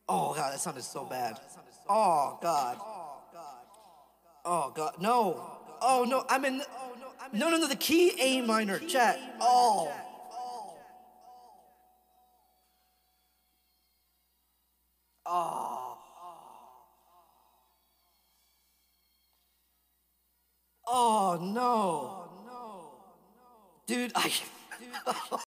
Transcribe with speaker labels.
Speaker 1: Oh god, that sounded so bad. Oh god. Oh god. No. Oh no, I'm in. No, the key A minor, chat. Oh. Oh. Oh no. Dude,